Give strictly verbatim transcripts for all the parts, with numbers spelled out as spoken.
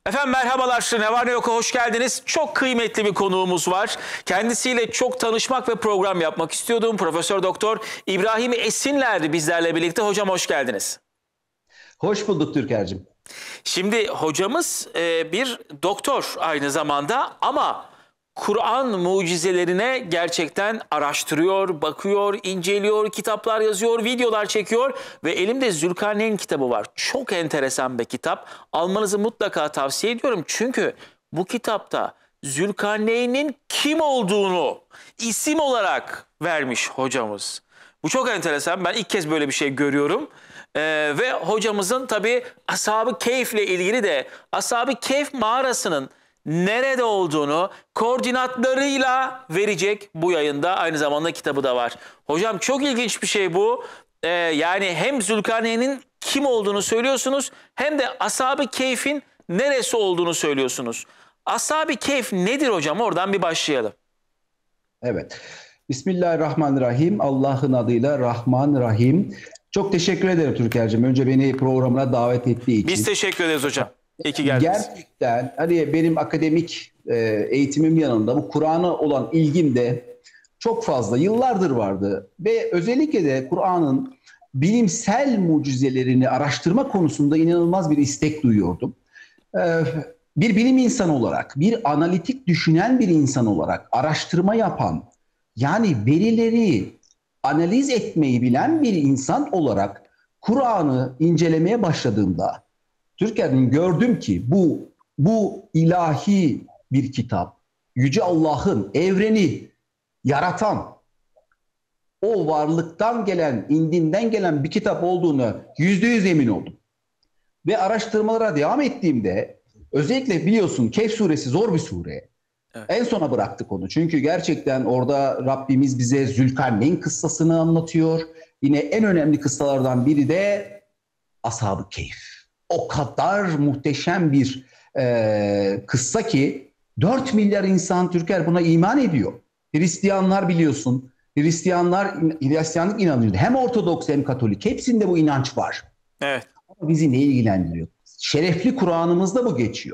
Efendim merhabalar, ne var ne yok hoş geldiniz. Çok kıymetli bir konuğumuz var. Kendisiyle çok tanışmak ve program yapmak istiyordum. Profesör Doktor İbrahim Esinler bizlerle birlikte. Hocam hoş geldiniz. Hoş bulduk Türker'cim. Şimdi hocamız e, bir doktor aynı zamanda ama Kur'an mucizelerine gerçekten araştırıyor, bakıyor, inceliyor, kitaplar yazıyor, videolar çekiyor ve elimde Zülkarneyn kitabı var. Çok enteresan bir kitap. Almanızı mutlaka tavsiye ediyorum. Çünkü bu kitapta Zülkarneyn'in kim olduğunu isim olarak vermiş hocamız. Bu çok enteresan. Ben ilk kez böyle bir şey görüyorum. Ee, ve hocamızın tabii Ashab-ı Kehf'le ilgili de Ashab-ı Kehf mağarasının nerede olduğunu koordinatlarıyla verecek bu yayında. Aynı zamanda kitabı da var. Hocam çok ilginç bir şey bu. Ee, yani hem Zülkarneyn'in kim olduğunu söylüyorsunuz hem de Ashab-ı Kehf'in neresi olduğunu söylüyorsunuz. Ashab-ı Kehf nedir hocam? Oradan bir başlayalım. Evet. Bismillahirrahmanirrahim. Allah'ın adıyla Rahman Rahim. Çok teşekkür ederim Türker'cim. Önce beni programına davet ettiği için. Biz teşekkür ederiz hocam. İyi ki geldiniz. Gerçekten hani benim akademik e, eğitimim yanında bu Kur'an'a olan ilgim de çok fazla yıllardır vardı. Ve özellikle de Kur'an'ın bilimsel mucizelerini araştırma konusunda inanılmaz bir istek duyuyordum. E, bir bilim insanı olarak, bir analitik düşünen bir insan olarak, araştırma yapan, yani verileri analiz etmeyi bilen bir insan olarak Kur'an'ı incelemeye başladığımda Türkiye'nin gördüm ki bu bu ilahi bir kitap, Yüce Allah'ın evreni yaratan, o varlıktan gelen, indinden gelen bir kitap olduğunu yüzde yüz emin oldum. Ve araştırmalara devam ettiğimde özellikle biliyorsun Kehf suresi zor bir sure. Evet. En sona bıraktık onu. Çünkü gerçekten orada Rabbimiz bize Zülkarneyn kıssasını anlatıyor. Yine en önemli kıssalardan biri de Ashab-ı Kehf. O kadar muhteşem bir e, kıssa ki dört milyar insan Türker buna iman ediyor. Hristiyanlar biliyorsun. Hristiyanlar, Hristiyanlık inanıyor. Hem Ortodoks hem Katolik. Hepsinde bu inanç var. Evet. Ama bizi ne ilgilendiriyor? Şerefli Kur'an'ımızda bu geçiyor.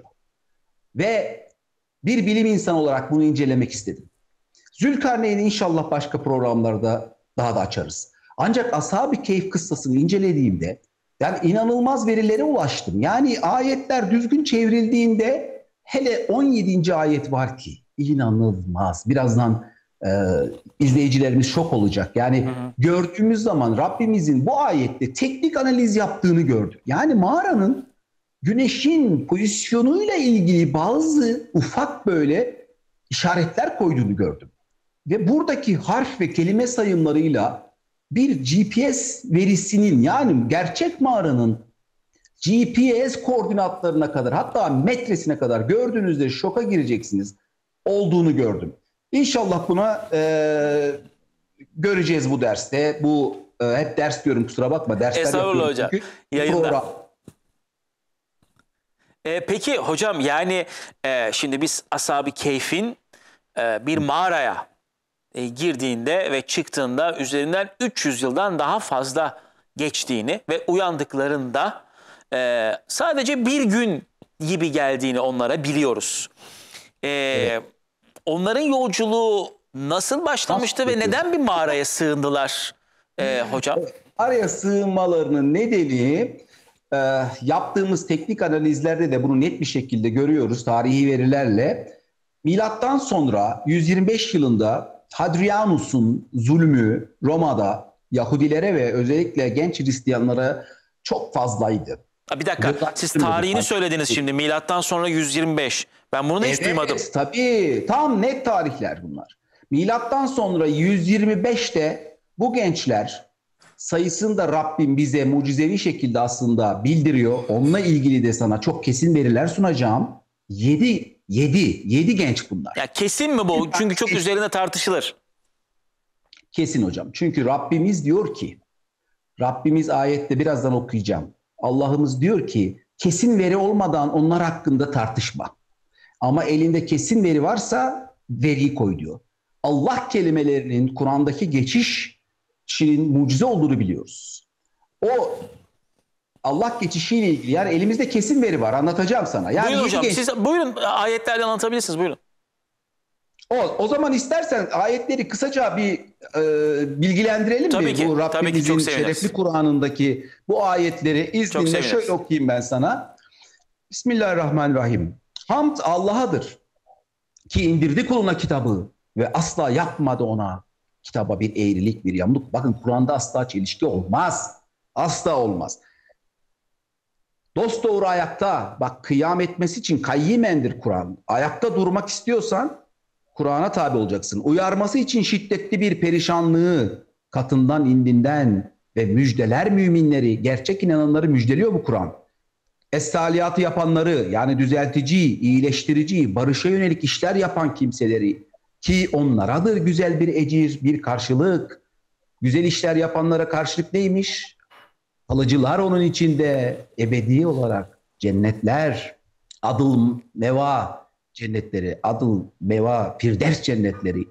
Ve bir bilim insanı olarak bunu incelemek istedim. Zülkarneyn'i inşallah başka programlarda daha da açarız. Ancak Ashab-ı Kehf kıssasını incelediğimde yani inanılmaz verilere ulaştım. Yani ayetler düzgün çevrildiğinde hele on yedinci ayet var ki inanılmaz. Birazdan e, izleyicilerimiz şok olacak. Yani hı hı. Gördüğümüz zaman Rabbimizin bu ayette teknik analiz yaptığını gördük. Yani mağaranın güneşin pozisyonuyla ilgili bazı ufak böyle işaretler koyduğunu gördüm. Ve buradaki harf ve kelime sayımlarıyla bir G P S verisinin yani gerçek mağaranın G P S koordinatlarına kadar hatta metresine kadar gördüğünüzde şoka gireceksiniz olduğunu gördüm. İnşallah buna e, göreceğiz bu derste. Bu e, hep ders diyorum kusura bakma. Dersler Estağfurullah hocam. Yayında. Program. E, peki hocam yani e, şimdi biz Ashab-ı Kehf'in e, bir mağaraya e, girdiğinde ve çıktığında üzerinden üç yüz yıldan daha fazla geçtiğini ve uyandıklarında e, sadece bir gün gibi geldiğini onlara biliyoruz. E, evet. Onların yolculuğu nasıl başlamıştı nasıl ve neden bir mağaraya sığındılar e, hocam? Mağaraya sığınmalarının nedeni e, yaptığımız teknik analizlerde de bunu net bir şekilde görüyoruz tarihi verilerle. Milattan sonra yüz yirmi beş yılında Hadrianus'un zulmü Roma'da Yahudilere ve özellikle genç Hristiyanlara çok fazlaydı. Bir dakika, siz tarihini söylediniz şimdi. Milattan sonra yüz yirmi beş. Ben bunu evet, hiç duymadım. Tabii, tam net tarihler bunlar. Milattan sonra yüz yirmi beşte bu gençler sayısını da Rabbim bize mucizevi şekilde aslında bildiriyor. Onunla ilgili de sana çok kesin veriler sunacağım. Yedi Yedi. Yedi genç bunlar. Ya kesin mi bu? Çünkü çok üzerine tartışılır. Kesin hocam. Çünkü Rabbimiz diyor ki, Rabbimiz ayette birazdan okuyacağım. Allah'ımız diyor ki, kesin veri olmadan onlar hakkında tartışma. Ama elinde kesin veri varsa veriyi koy diyor. Allah kelimelerinin Kur'an'daki geçişin mucize olduğunu biliyoruz. O Allah geçişiyle ilgili. Yani elimizde kesin veri var. Anlatacağım sana. Yani buyurun hocam. geç... Siz buyurun ayetlerle anlatabilirsiniz. Buyurun. O, o zaman istersen ayetleri kısaca bir e, bilgilendirelim tabii mi? Ki, bu Rabbimizin şerefli Kur'an'ındaki bu ayetleri izninle şöyle okuyayım ben sana. Bismillahirrahmanirrahim. Hamd Allah'adır ki indirdi kuluna kitabı ve asla yapmadı ona kitaba bir eğrilik, bir yamuk. Bakın Kur'an'da asla çelişki olmaz. Asla olmaz. Dosdoğru ayakta, bak kıyam etmesi için kayyimendir Kur'an. Ayakta durmak istiyorsan Kur'an'a tabi olacaksın. Uyarması için şiddetli bir perişanlığı katından indinden ve müjdeler müminleri, gerçek inananları müjdeliyor bu Kur'an. Es-saliyatı yapanları, yani düzeltici, iyileştirici, barışa yönelik işler yapan kimseleri, ki onlaradır güzel bir ecir, bir karşılık. Güzel işler yapanlara karşılık neymiş? Kalıcılar onun içinde ebedi olarak cennetler, adıl meva cennetleri, adıl meva firdevs cennetleri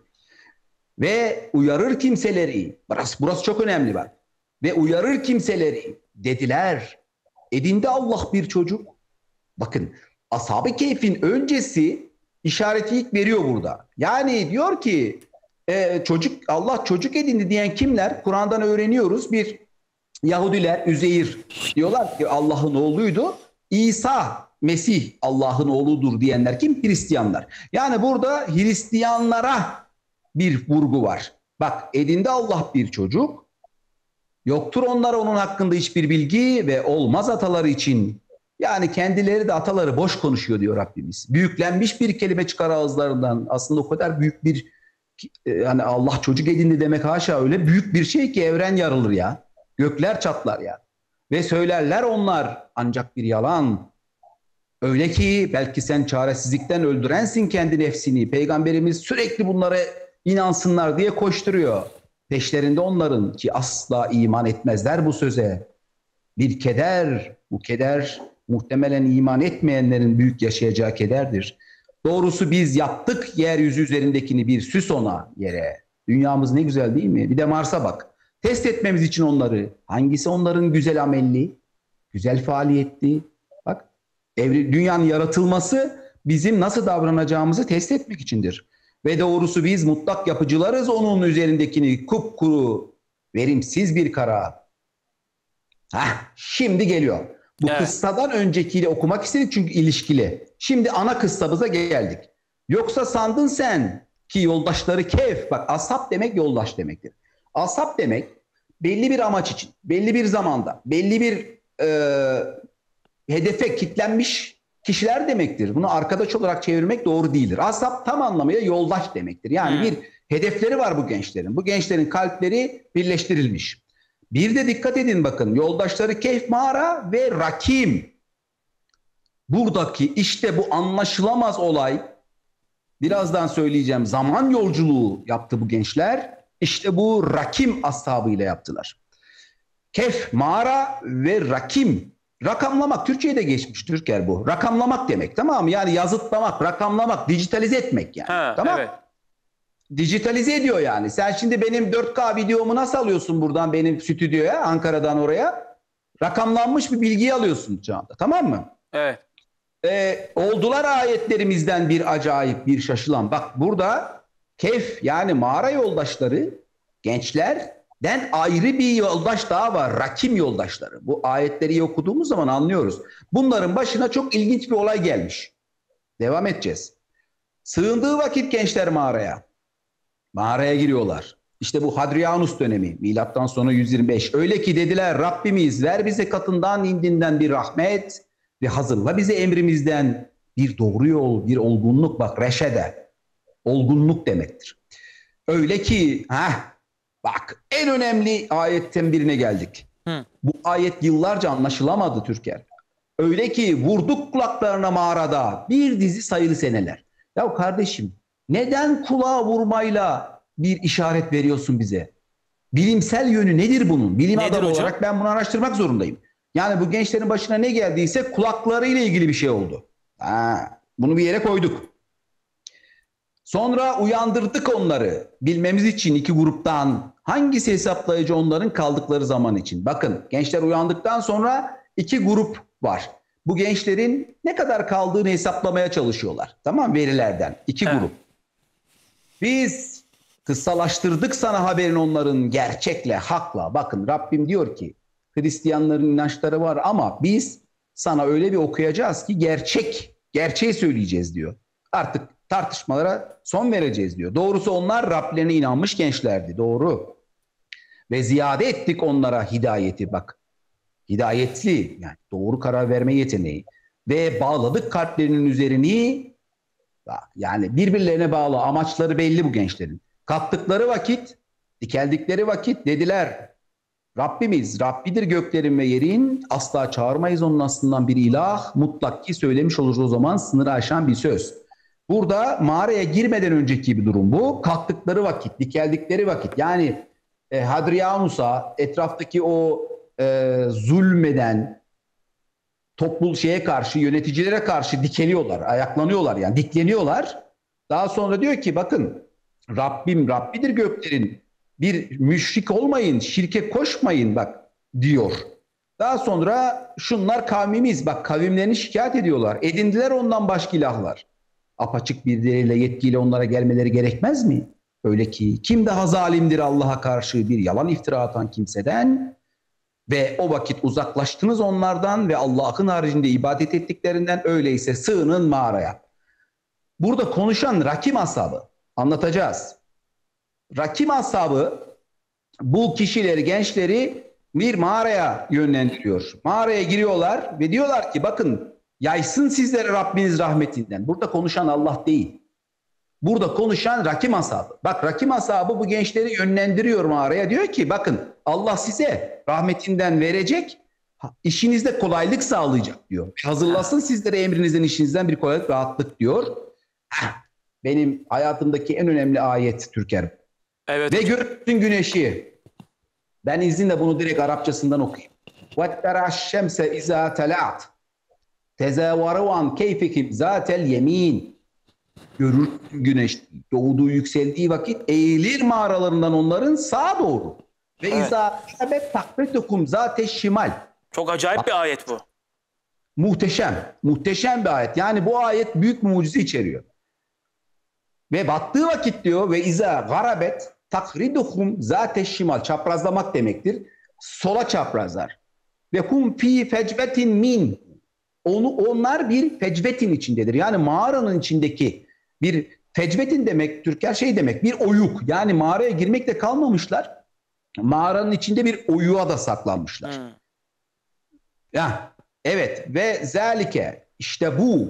ve uyarır kimseleri, burası, burası çok önemli bak, ve uyarır kimseleri dediler, edindi Allah bir çocuk. Bakın Ashab-ı Kehf'in öncesi işareti ilk veriyor burada. Yani diyor ki e, çocuk Allah çocuk edindi diyen kimler? Kur'an'dan öğreniyoruz. Bir Yahudiler, Üzeyir diyorlar ki Allah'ın oğluydu. İsa, Mesih Allah'ın oğludur diyenler kim? Hristiyanlar. Yani burada Hristiyanlara bir vurgu var. Bak edindi Allah bir çocuk. Yoktur onlara onun hakkında hiçbir bilgi ve olmaz ataları için. Yani kendileri de ataları boş konuşuyor diyor Rabbimiz. Büyüklenmiş bir kelime çıkar ağızlarından. Aslında o kadar büyük bir yani Allah çocuk edindi demek haşa öyle büyük bir şey ki evren yarılır ya. Gökler çatlar ya. Ve söylerler onlar ancak bir yalan. Öyle ki belki sen çaresizlikten öldürensin kendi nefsini. Peygamberimiz sürekli bunlara inansınlar diye koşturuyor. Peşlerinde onların ki asla iman etmezler bu söze. Bir keder, bu keder muhtemelen iman etmeyenlerin büyük yaşayacağı kederdir. Doğrusu biz yaptık yeryüzü üzerindekini bir süs ona yere. Dünyamız ne güzel değil mi? Bir de Mars'a bak. Test etmemiz için onları. Hangisi onların güzel amelli, güzel faaliyetli? Bak, evri, dünyanın yaratılması bizim nasıl davranacağımızı test etmek içindir. Ve doğrusu biz mutlak yapıcılarız onun üzerindekini kupkuru, verimsiz bir kara. Heh, şimdi geliyor. Bu evet. Kıssadan öncekiyle okumak istedik çünkü ilişkili. Şimdi ana kıssamıza geldik. Yoksa sandın sen ki yoldaşları Kehf, bak ashab demek yoldaş demektir. Ashab demek belli bir amaç için, belli bir zamanda, belli bir e, hedefe kitlenmiş kişiler demektir. Bunu arkadaş olarak çevirmek doğru değildir. Ashab tam anlamıyla yoldaş demektir. Yani hmm. bir hedefleri var bu gençlerin. Bu gençlerin kalpleri birleştirilmiş. Bir de dikkat edin bakın. Yoldaşları Kehf mağara ve Rakim. Buradaki işte bu anlaşılamaz olay, birazdan söyleyeceğim, zaman yolculuğu yaptı bu gençler. İşte bu Rakim ashabıyla yaptılar. Kehf mağara ve Rakim. Rakamlamak, Türkçe'ye de geçmiş Türker bu. Rakamlamak demek, tamam mı? Yani yazıtlamak, rakamlamak, dijitalize etmek yani. Ha, tamam. Evet. Dijitalize ediyor yani. Sen şimdi benim dört K videomu nasıl alıyorsun buradan benim stüdyoya, Ankara'dan oraya? Rakamlanmış bir bilgiyi alıyorsun şu anda. Tamam mı? Evet. Ee, oldular ayetlerimizden bir acayip, bir şaşılan. Bak burada Kehf yani mağara yoldaşları gençlerden ayrı bir yoldaş daha var. Rakim yoldaşları. Bu ayetleri okuduğumuz zaman anlıyoruz. Bunların başına çok ilginç bir olay gelmiş. Devam edeceğiz. Sığındığı vakit gençler mağaraya. Mağaraya giriyorlar. İşte bu Hadrianus dönemi. Milattan sonra yüz yirmi beş. Öyle ki dediler Rabbimiz ver bize katından indinden bir rahmet ve hazırla bize emrimizden bir doğru yol, bir olgunluk. Bak reşede. Olgunluk demektir. Öyle ki heh, bak en önemli ayetten birine geldik. Hı. Bu ayet yıllarca anlaşılamadı Türker. Öyle ki vurduk kulaklarına mağarada bir dizi sayılı seneler. Ya kardeşim neden kulağa vurmayla bir işaret veriyorsun bize? Bilimsel yönü nedir bunun? Bilim nedir adamı hocam? Olarak ben bunu araştırmak zorundayım. Yani bu gençlerin başına ne geldiyse kulaklarıyla ilgili bir şey oldu. Ha, bunu bir yere koyduk. Sonra uyandırdık onları. Bilmemiz için iki gruptan hangisi hesaplayıcı onların kaldıkları zaman için. Bakın gençler uyandıktan sonra iki grup var. Bu gençlerin ne kadar kaldığını hesaplamaya çalışıyorlar. Tamam, verilerden. İki Evet. grup. Biz kıssalaştırdık sana haberin onların gerçekle, hakla. Bakın Rabbim diyor ki Hristiyanların inançları var ama biz sana öyle bir okuyacağız ki gerçek, gerçeği söyleyeceğiz diyor. Artık tartışmalara son vereceğiz diyor. Doğrusu onlar Rablerine inanmış gençlerdi. Doğru. Ve ziyade ettik onlara hidayeti bak. Hidayetli, yani doğru karar verme yeteneği. Ve bağladık kalplerinin üzerini, yani birbirlerine bağlı, amaçları belli bu gençlerin. Kattıkları vakit, dikeldikleri vakit dediler Rabbimiz, Rabbidir göklerin ve yerin, asla çağırmayız onun aslından bir ilah, mutlak ki söylemiş oluruz o zaman sınırı aşan bir söz. Burada mağaraya girmeden önceki bir durum bu. Kalktıkları vakit, dikeldikleri vakit, yani e, Hadrianus'a, etraftaki o e, zulmeden toplul şeye karşı, yöneticilere karşı dikeliyorlar, ayaklanıyorlar, yani dikleniyorlar. Daha sonra diyor ki bakın Rabbim Rabbidir göklerin, bir müşrik olmayın, şirke koşmayın bak diyor. Daha sonra şunlar kavmimiz, bak kavimlerini şikayet ediyorlar. Edindiler ondan başka ilahlar. Apaçık bir delille, yetkiyle onlara gelmeleri gerekmez mi? Öyle ki kim daha zalimdir Allah'a karşı bir yalan iftira atan kimseden? Ve o vakit uzaklaştınız onlardan ve Allah'ın haricinde ibadet ettiklerinden, öyleyse sığının mağaraya. Burada konuşan Rakim ashabı, anlatacağız. Rakim ashabı bu kişileri, gençleri bir mağaraya yönlendiriyor. Mağaraya giriyorlar ve diyorlar ki bakın yaysın sizlere Rabbiniz rahmetinden. Burada konuşan Allah değil. Burada konuşan Rakim ashabı. Bak Rakim ashabı bu gençleri yönlendiriyor mağaraya. Diyor ki bakın Allah size rahmetinden verecek, işinizde kolaylık sağlayacak diyor. Hazırlasın sizlere emrinizden, işinizden bir kolaylık, rahatlık diyor. Benim hayatımdaki en önemli ayet Türker. Evet. Ve görürsün güneşi. Ben izninle bunu direkt Arapçasından okuyayım. وَتَّرَى الشَّمْسَ اِذَا تَلَعْتْ تَزَاوَرُوا عَنْ كَيْفِكِمْ ذَاتَ الْيَم۪ينَ. Görür güneş doğduğu, yükseldiği vakit eğilir mağaralarından onların sağa doğru. Ve Evet. izâ şebet takbetukum zâte şimal. Çok acayip bir ayet bu. Muhteşem. Muhteşem bir ayet. Yani bu ayet büyük bir mucize içeriyor. Ve battığı vakit diyor ve izâ garabet takridukum zâte şimal. Çaprazlamak demektir. Sola çaprazlar. Ve hum fî fecvetin min. Onu, onlar bir fecvetin içindedir. Yani mağaranın içindeki bir fecvetin demek Türker şey demek, bir oyuk. Yani mağaraya girmekle kalmamışlar. Mağaranın içinde bir oyuğa da saklanmışlar. Hmm. Ya evet ve zalike işte bu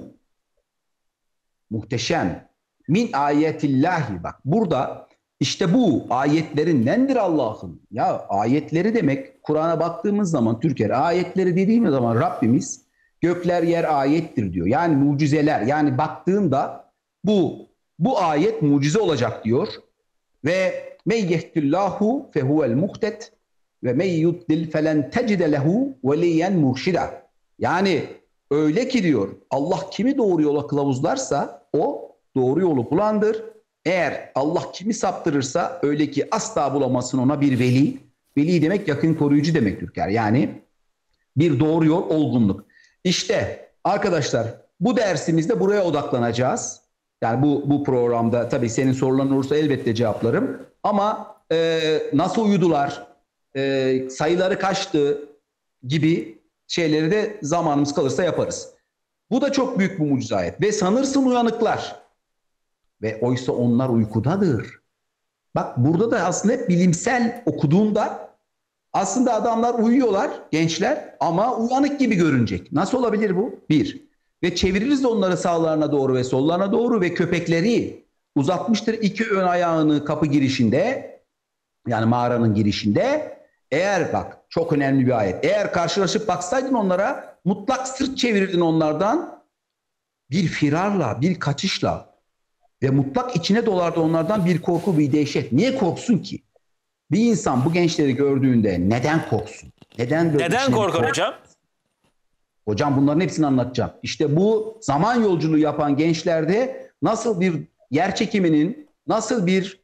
muhteşem min ayetillahi, bak burada işte bu ayetlerindendir Allah'ın. Ya ayetleri demek, Kur'an'a baktığımız zaman Türker, ayetleri dediğimiz zaman Rabbimiz gökler yer ayettir diyor. Yani mucizeler, yani baktığında bu bu ayet mucize olacak diyor. Ve men yehdillahu fehuvel muhtet ve men yudlil felen tecide lehu veliyen murşida. Yani öyle ki diyor Allah kimi doğru yola kılavuzlarsa o doğru yolu bulandır. Eğer Allah kimi saptırırsa öyle ki asla bulamazsın ona bir veli. Veli demek yakın koruyucu demek Türker. Yani bir doğru yol, olgunluk. İşte arkadaşlar bu dersimizde buraya odaklanacağız. Yani bu bu programda tabii senin soruların olursa elbette cevaplarım. Ama e, nasıl uyudular, e, sayıları kaçtı gibi şeyleri de zamanımız kalırsa yaparız. Bu da çok büyük bir mucize ayet. Ve sanırsın uyanıklar. Ve oysa onlar uykudadır. Bak burada da aslında hep bilimsel okuduğunda aslında adamlar uyuyorlar, gençler, ama uyanık gibi görünecek. Nasıl olabilir bu? Bir. Ve çeviririz de onları sağlarına doğru ve sollarına doğru ve köpekleri uzatmıştır iki ön ayağını kapı girişinde, yani mağaranın girişinde. Eğer bak çok önemli bir ayet. Eğer karşılaşıp baksaydın onlara, mutlak sırt çevirirdin onlardan bir firarla, bir kaçışla ve mutlak içine dolardı onlardan bir korku, bir dehşet. Niye korksun ki? Bir insan bu gençleri gördüğünde neden korksun? Neden böyle Neden içine- korkar hocam? Hocam bunların hepsini anlatacağım. İşte bu zaman yolculuğu yapan gençlerde nasıl bir yer çekiminin, nasıl bir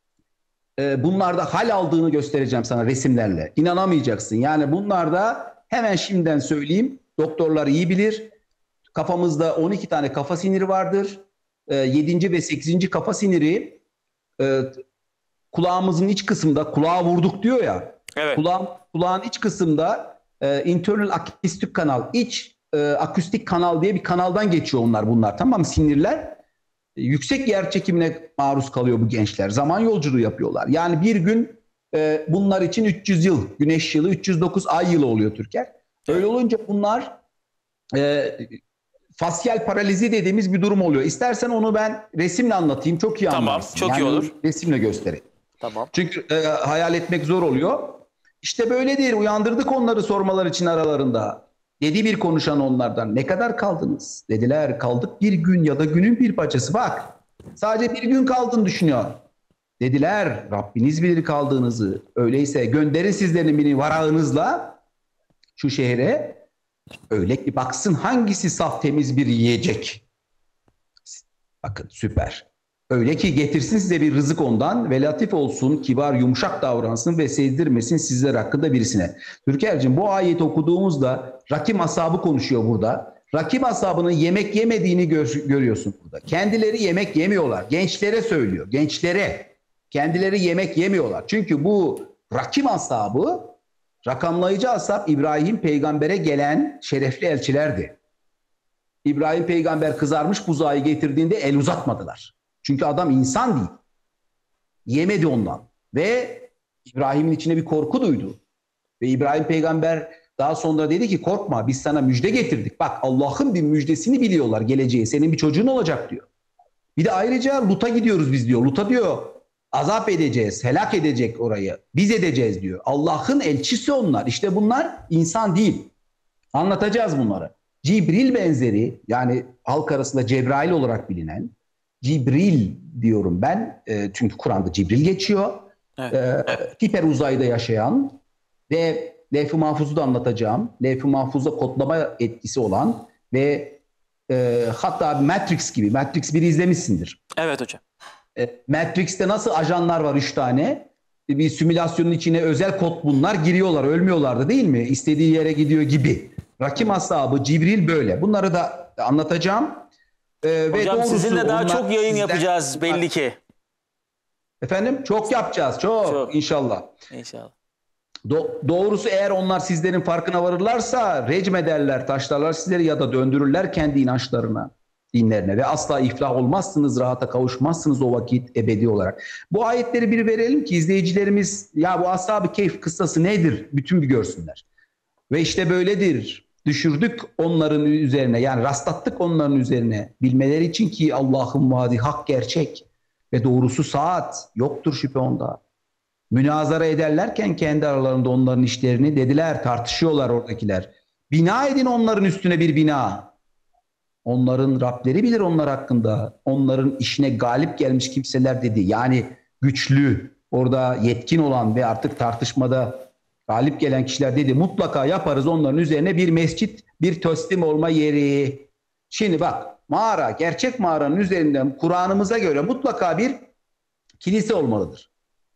e, bunlarda hal aldığını göstereceğim sana resimlerle. İnanamayacaksın. Yani bunlarda Hemen şimdiden söyleyeyim. Doktorlar iyi bilir. Kafamızda on iki tane kafa siniri vardır. E, yedinci ve sekizinci kafa siniri e, kulağımızın iç kısmında, kulağa vurduk diyor ya. Evet. Kulağın, kulağın iç kısmında e, internal akustik kanal, iç e, akustik kanal diye bir kanaldan geçiyor onlar bunlar. Tamam mı? Sinirler e, yüksek yer çekimine maruz kalıyor bu gençler. Zaman yolculuğu yapıyorlar. Yani bir gün e, bunlar için üç yüz yıl, güneş yılı, üç yüz dokuz ay yılı oluyor Türker. Öyle olunca bunlar e, fasyal paralizi dediğimiz bir durum oluyor. İstersen onu ben resimle anlatayım. Çok iyi Tamam, anlarsın. çok yani iyi olur. Resimle göstereyim. Tamam. Çünkü e, hayal etmek zor oluyor. İşte böyledir. Uyandırdık onları sormalar için aralarında. Dedi bir konuşan onlardan. Ne kadar kaldınız? Dediler kaldık bir gün ya da günün bir parçası. Bak sadece bir gün kaldın düşünüyor. Dediler Rabbiniz bilir kaldığınızı. Öyleyse gönderin sizlerin birini varağınızla şu şehre. Öyle ki baksın hangisi saf temiz bir yiyecek. Bakın süper. Öyle ki getirsin size bir rızık ondan ve latif olsun, kibar, yumuşak davransın ve sezdirmesin sizler hakkında birisine. Türker'cim bu ayeti okuduğumuzda Rakim ashabı konuşuyor burada. Rakim ashabının yemek yemediğini gör, görüyorsun burada. Kendileri yemek yemiyorlar. Gençlere söylüyor. Gençlere. Kendileri yemek yemiyorlar. Çünkü bu Rakim ashabı, rakamlayıcı ashab İbrahim peygambere gelen şerefli elçilerdi. İbrahim peygamber kızarmış buzağı getirdiğinde el uzatmadılar. Çünkü adam insan değil. Yemedi ondan. Ve İbrahim'in içine bir korku duydu. Ve İbrahim peygamber daha sonra dedi ki korkma biz sana müjde getirdik. Bak Allah'ın bir müjdesini biliyorlar geleceği. Senin bir çocuğun olacak diyor. Bir de ayrıca Lut'a gidiyoruz biz diyor. Lut'a diyor azap edeceğiz, helak edecek orayı. Biz edeceğiz diyor. Allah'ın elçisi onlar. İşte bunlar insan değil. Anlatacağız bunları. Cibril benzeri yani halk arasında Cebrail olarak bilinen Cibril diyorum ben. E, çünkü Kur'an'da Cibril geçiyor. Evet, E, evet. hiper uzayda yaşayan ve Levh-i Mahfuz'u da anlatacağım. Levh-i Mahfuz'da kodlama etkisi olan ve e, hatta Matrix gibi. Matrix biri izlemişsindir. Evet hocam. E, Matrix'te nasıl ajanlar var üç tane? Bir simülasyonun içine özel kod bunlar giriyorlar. Ölmüyorlar da değil mi? İstediği yere gidiyor gibi. Rakim ashabı, Cibril böyle. Bunları da anlatacağım. Ee, Hocam ve sizinle daha çok yayın sizden, yapacağız belli ki. Efendim çok yapacağız çok, Çok. inşallah. İnşallah. Do- doğrusu eğer onlar sizlerin farkına varırlarsa recm ederler, taşlarlar sizleri ya da döndürürler kendi inançlarına, dinlerine ve asla iflah olmazsınız, rahata kavuşmazsınız o vakit ebedi olarak. Bu ayetleri bir verelim ki izleyicilerimiz ya bu Ashab-ı Kehf kıssası nedir bütün bir görsünler. Ve işte böyledir. Düşürdük onların üzerine yani rastlattık onların üzerine bilmeleri için ki Allah'ın vaadi hak gerçek ve doğrusu saat yoktur şüphe onda. Münazara ederlerken kendi aralarında onların işlerini dediler tartışıyorlar oradakiler. Bina edin onların üstüne bir bina. Onların Rableri bilir onlar hakkında. Onların işine galip gelmiş kimseler dedi. Yani güçlü orada yetkin olan ve artık tartışmada galip gelen kişiler dedi mutlaka yaparız onların üzerine bir mescit, bir teslim olma yeri. Şimdi bak mağara, gerçek mağaranın üzerinden Kur'an'ımıza göre mutlaka bir kilise olmalıdır.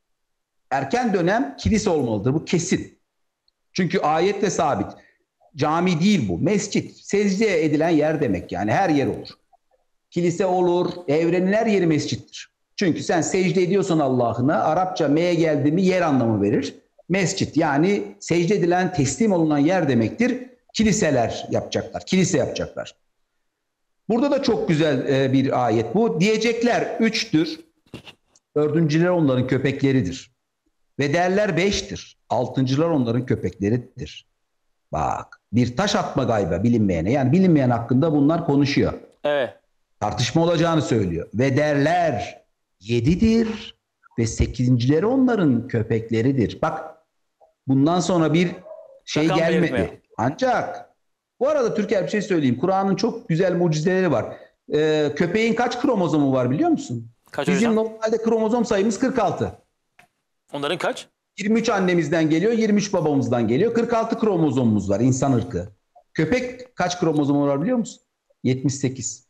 Erken dönem kilise olmalıdır. Bu kesin. Çünkü ayette sabit. Cami değil bu. Mescit, secde edilen yer demek yani her yer olur. Kilise olur, evrenin her yeri mescittir. Çünkü sen secde ediyorsan Allah'ına Arapça me'ye geldi mi yer anlamı verir. Mescit yani secde edilen teslim olunan yer demektir. Kiliseler yapacaklar, kilise yapacaklar. Burada da çok güzel bir ayet bu. Diyecekler üçtür, dördüncüler onların köpekleridir. Ve derler beştir, altıncılar onların köpekleridir. Bak bir taş atma gayba bilinmeyene yani bilinmeyen hakkında bunlar konuşuyor. Evet. Tartışma olacağını söylüyor. Ve derler yedidir ve sekizincileri onların köpekleridir. Bak bundan sonra bir şey Rakam gelmedi. belirtmiyor. Ancak bu arada Türker bir şey söyleyeyim. Kur'an'ın çok güzel mucizeleri var. Ee, köpeğin kaç kromozomu var biliyor musun? Kaç Bizim hocam? normalde kromozom sayımız kırk altı. Onların kaç? yirmi üç annemizden geliyor, yirmi üç babamızdan geliyor. kırk altı kromozomumuz var insan ırkı. Köpek kaç kromozomu var biliyor musun? yetmiş sekiz.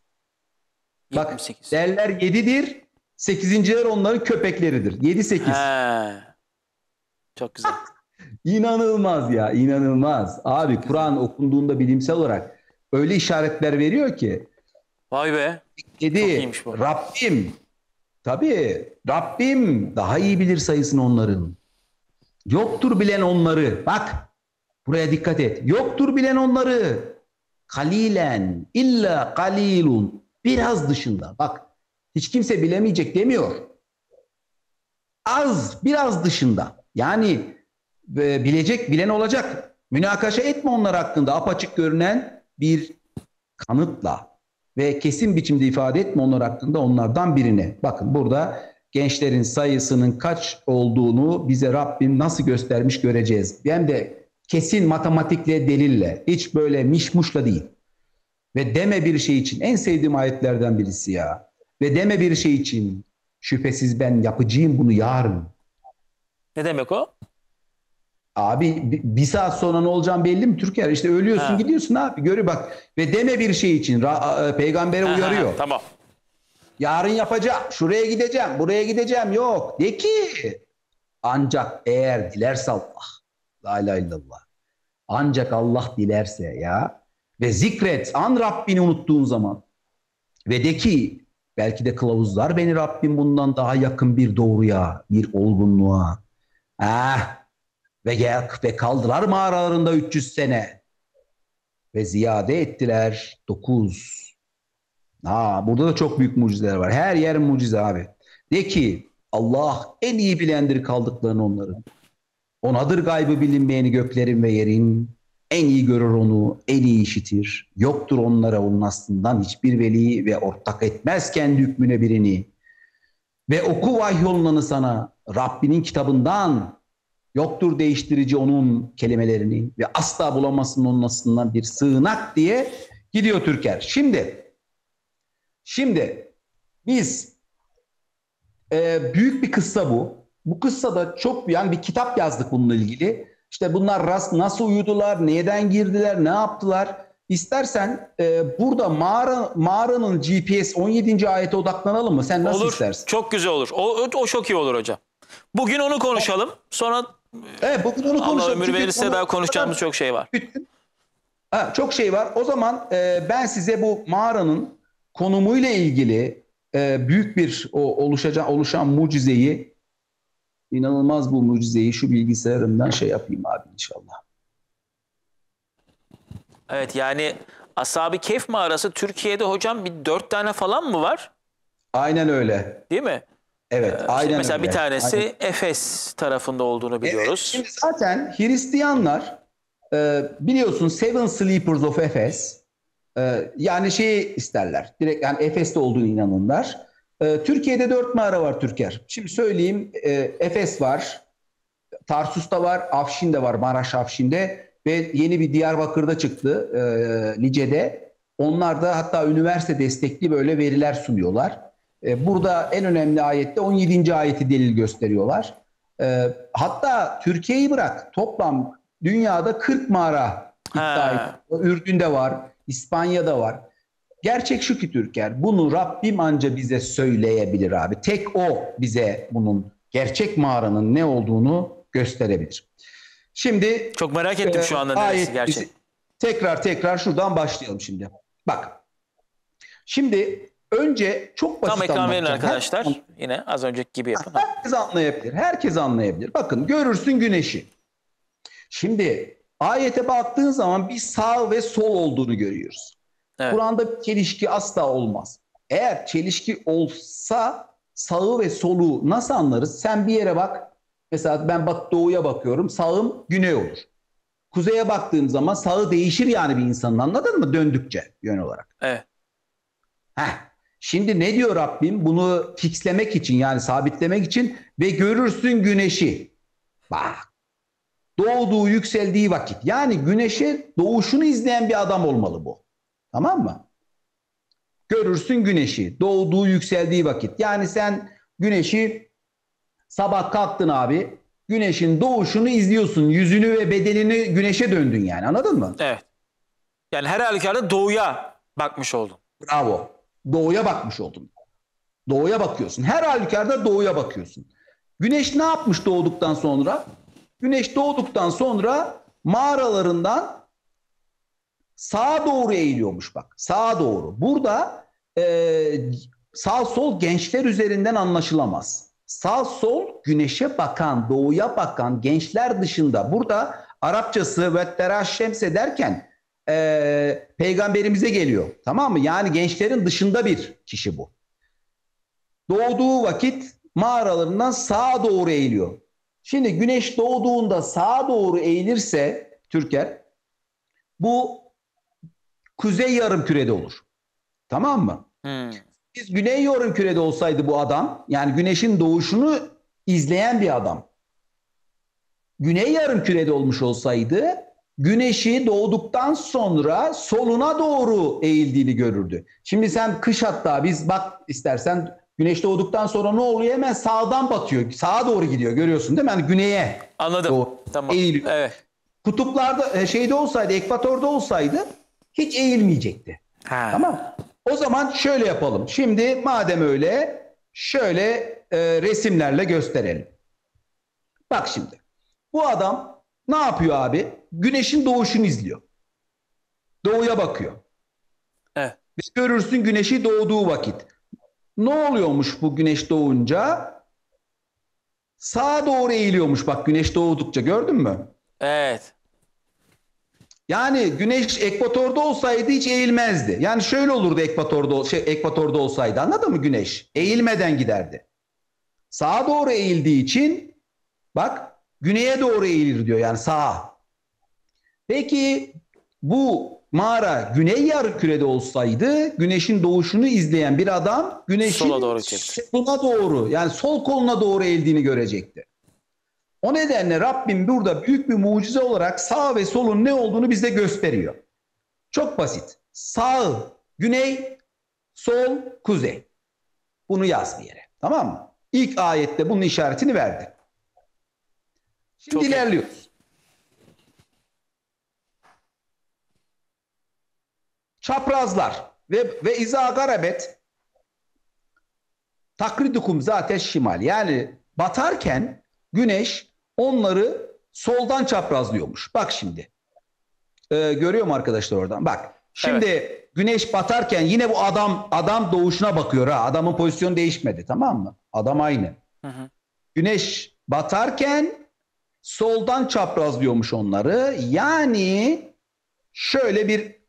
Bak yetmiş sekiz. derler yedidir, sekizinciler onların köpekleridir. yedi sekiz. He. Çok güzel. İnanılmaz ya, inanılmaz. Abi Kur'an okunduğunda bilimsel olarak öyle işaretler veriyor ki. Vay be. Çok Dedi iyiymiş bu. Rabbim, tabii Rabbim daha iyi bilir sayısını onların. Yoktur bilen onları. Bak buraya dikkat et. Yoktur bilen onları. Kalilen illa kalilun. Biraz dışında. Bak hiç kimse bilemeyecek demiyor. Az, biraz dışında. Yani e, bilecek, bilen olacak. Münakaşa etme onlar hakkında. Apaçık görünen bir kanıtla ve kesin biçimde ifade etme onlar hakkında onlardan birine. Bakın burada gençlerin sayısının kaç olduğunu bize Rabbim nasıl göstermiş göreceğiz. Hem de kesin matematikle, delille. Hiç böyle mişmuşla değil. Ve deme bir şey için, en sevdiğim ayetlerden birisi ya. Ve deme bir şey için, şüphesiz ben yapacağım bunu yarın. Ne demek o? Abi bir saat sonra ne olacağım belli mi Türker? İşte ölüyorsun Ha. gidiyorsun abi. Görü bak. Ve deme bir şey için. Ra- peygambere Ha, ha, uyarıyor. tamam. Yarın yapacağım. Şuraya gideceğim. Buraya gideceğim. Yok. De ki ancak eğer dilerse Allah. La ilahe illallah. Ancak Allah dilerse ya. Ve zikret. An Rabbini unuttuğun zaman. Ve de ki belki de kılavuzlar beni Rabbim bundan daha yakın bir doğruya, bir olgunluğa. Ah. Ve, gel, ve kaldılar mağaralarında üç yüz sene. Ve ziyade ettiler dokuz. Ha, burada da çok büyük mucizeler var. Her yer mucize abi. De ki Allah en iyi bilendir kaldıklarını onların. Onadır gaybı bilinmeyeni göklerin ve yerin. En iyi görür onu, en iyi işitir. Yoktur onlara onun aslından hiçbir veli ve ortak etmez kendi hükmüne birini. Ve oku vahyolunanı sana Rabbinin kitabından. Yoktur değiştirici onun kelimelerini ve asla bulamazsın onun aslından bir sığınak diye gidiyor Türker. Şimdi Şimdi biz e, büyük bir kıssa bu. Bu kıssada çok yani bir kitap yazdık bununla ilgili. İşte bunlar rast, nasıl uyudular, neden girdiler, ne yaptılar? İstersen e, burada mağara mağaranın G P S on yedinci ayete odaklanalım mı? Sen nasıl Olur. istersin? Çok güzel olur. O, o, o çok iyi olur hocam. Bugün onu konuşalım. Sonra Evet, bugün onu Allah konuşalım. ömür Çünkü verirse onu- daha konuşacağımız çok şey var. Bütün, ha, çok şey var. O zaman e, ben size bu mağaranın konumuyla ilgili e, büyük bir o oluşacak oluşan mucizeyi, inanılmaz bu mucizeyi şu bilgisayarımdan şey yapayım abi inşallah. Evet yani Ashab-ı Kehf mağarası Türkiye'de hocam bir dört tane falan mı var? Aynen öyle. Değil mi? Evet, İşte aynen mesela öyle. bir tanesi Aynen. Efes tarafında olduğunu Evet, biliyoruz. şimdi zaten Hristiyanlar e, biliyorsun Seven Sleepers of Efes, e, yani şeyi isterler. Direkt yani Efes'te olduğunu inanırlar. E, Türkiye'de dört mağara var Türker. Şimdi söyleyeyim, e, Efes var, Tarsus'ta var, Afşin'de var, Maraş Afşin'de ve yeni bir Diyarbakır'da çıktı, e, Lice'de. Onlar da hatta üniversite destekli böyle veriler sunuyorlar. E, burada en önemli ayette on yedinci ayeti delil gösteriyorlar. E, hatta Türkiye'yi bırak, toplam dünyada kırk mağara iddia ediyor. Ürdün'de var, İspanya'da var. Gerçek şu ki Türker, bunu Rabbim anca bize söyleyebilir abi. Tek o bize bunun gerçek mağaranın ne olduğunu gösterebilir. Şimdi Çok merak ettim e, şu anda neresi ayet gerçek. bizi- tekrar tekrar şuradan başlayalım şimdi. Bak. Şimdi önce çok basit Tam ekran verin anlatacağım. arkadaşlar. Her- Yine az önceki gibi yapın. Ha. Herkes anlayabilir. Herkes anlayabilir. Bakın görürsün güneşi. Şimdi ayete baktığın zaman bir sağ ve sol olduğunu görüyoruz. Evet. Kur'an'da bir çelişki asla olmaz. Eğer çelişki olsa sağı ve solu nasıl anlarız? Sen bir yere bak. Mesela ben bak doğuya bakıyorum. Sağım güney olur. Kuzeye baktığım zaman sağı değişir yani bir insanın, anladın mı? Döndükçe yön olarak. Evet. Heh. Şimdi ne diyor Rabbim? Bunu fixlemek için yani sabitlemek için ve görürsün güneşi. Bak. Doğduğu yükseldiği vakit. Yani güneşe doğuşunu izleyen bir adam olmalı bu. Tamam mı? Görürsün güneşi. Doğduğu yükseldiği vakit. Yani sen güneşi sabah kalktın abi. Güneşin doğuşunu izliyorsun. Yüzünü ve bedenini güneşe döndün yani. Anladın mı? Evet. Yani her halükarda doğuya bakmış oldum. Bravo. Doğuya bakmış oldun. Doğuya bakıyorsun. Her halükarda doğuya bakıyorsun. Güneş ne yapmış doğduktan sonra? Güneş doğduktan sonra mağaralarından sağa doğru eğiliyormuş bak. Sağa doğru. Burada e, sağ sol gençler üzerinden anlaşılamaz. Sağ sol güneşe bakan, doğuya bakan gençler dışında. Burada Arapçası ve teraşşemse derken e, peygamberimize geliyor. Tamam mı? Yani gençlerin dışında bir kişi bu. Doğduğu vakit mağaralarından sağa doğru eğiliyor. Şimdi güneş doğduğunda sağa doğru eğilirse Türker, bu kuzey yarımkürede olur. Tamam mı? Hmm. Biz güney yarımkürede olsaydı bu adam, yani güneşin doğuşunu izleyen bir adam, güney yarımkürede olmuş olsaydı güneşi doğduktan sonra soluna doğru eğildiğini görürdü. Şimdi sen kış, hatta biz bak istersen, güneş doğduktan sonra ne oluyor? Hemen sağdan batıyor. Sağa doğru gidiyor, görüyorsun değil mi? Yani güneye Anladım. doğru Tamam. eğiliyor. Evet. Kutuplarda şeyde olsaydı, ekvatorda olsaydı hiç eğilmeyecekti. Ha. Tamam. O zaman şöyle yapalım. Şimdi madem öyle, şöyle e, resimlerle gösterelim. Bak şimdi. Bu adam ne yapıyor abi? Güneşin doğuşunu izliyor. Doğuya bakıyor. Evet. Biz görürsün güneşi doğduğu vakit. Ne oluyormuş bu güneş doğunca? Sağa doğru eğiliyormuş bak güneş doğdukça, gördün mü? Evet. Yani güneş ekvatorda olsaydı hiç eğilmezdi. Yani şöyle olurdu ekvatorda, şey, ekvatorda olsaydı, anladın mı güneş? Eğilmeden giderdi. Sağa doğru eğildiği için bak güneye doğru eğilir diyor, yani sağa. Peki bu mağara güney yarımkürede olsaydı güneşin doğuşunu izleyen bir adam güneşin Sola doğru çekti. soluna doğru, yani sol koluna doğru eğildiğini görecekti. O nedenle Rabbim burada büyük bir mucize olarak sağ ve solun ne olduğunu bize gösteriyor. Çok basit. Sağ, güney, sol, kuzey. Bunu yaz bir yere. Tamam mı? İlk ayette bunun işaretini verdi. Şimdi Çok iyi. ilerliyoruz. Çaprazlar ve ve izâ garabet takridukum zaten şimal. Yani batarken güneş onları soldan çaprazlıyormuş. Bak şimdi. Ee, görüyor mu arkadaşlar oradan? Bak. Şimdi evet. Güneş batarken yine bu adam adam doğuşuna bakıyor ha. Adamın pozisyonu değişmedi, tamam mı? Adam aynı. Hı hı. Güneş batarken soldan çaprazlıyormuş onları. Yani şöyle bir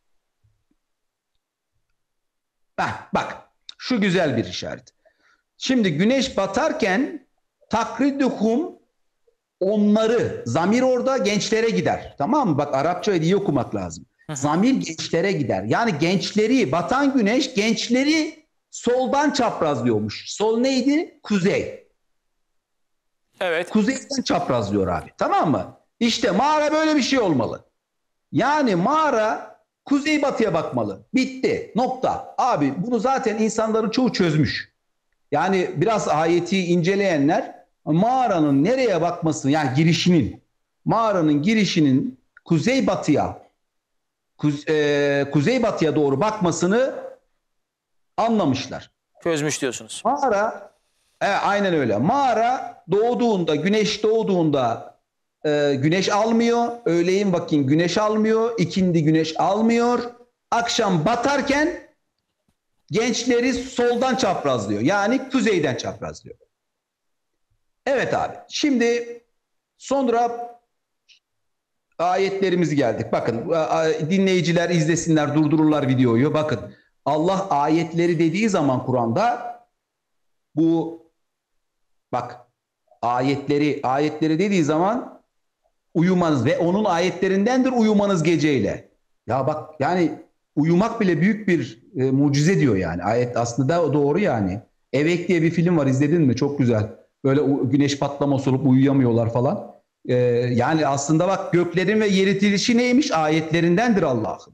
Heh, bak şu güzel bir işaret. Şimdi güneş batarken takriduhum, onları, zamir orada gençlere gider. Tamam mı? Bak Arapçayı iyi okumak lazım. Hı hı. Zamir gençlere gider. Yani gençleri, batan güneş gençleri soldan çaprazlıyormuş. Sol neydi? Kuzey. Evet. Kuzeyden çaprazlıyor abi. Tamam mı? İşte mağara böyle bir şey olmalı. Yani mağara kuzeybatıya bakmalı. Bitti. Nokta. Abi bunu zaten insanların çoğu çözmüş. Yani biraz ayeti inceleyenler mağaranın nereye bakması, yani girişinin, mağaranın girişinin kuzeybatıya kuz, e, kuzeybatıya doğru bakmasını anlamışlar. Çözmüş diyorsunuz. Mağara e, aynen öyle. Mağara doğduğunda, güneş doğduğunda e, güneş almıyor. Öğleyin vakit güneş almıyor. İkindi güneş almıyor. Akşam batarken gençleri soldan çaprazlıyor. Yani kuzeyden çaprazlıyor. Evet abi. Şimdi sonra ayetlerimizi geldik. Bakın dinleyiciler izlesinler, durdururlar videoyu. Bakın Allah ayetleri dediği zaman Kur'an'da bu bak ayetleri ayetleri dediği zaman uyumanız ve onun ayetlerindendir uyumanız geceyle. Ya bak yani uyumak bile büyük bir e, mucize diyor yani. Ayet aslında doğru yani. Evek diye bir film var, izledin mi? Çok güzel. Böyle güneş patlaması olup uyuyamıyorlar falan. Ee, yani aslında bak göklerin ve yaratılışı neymiş? Ayetlerindendir Allah'ın.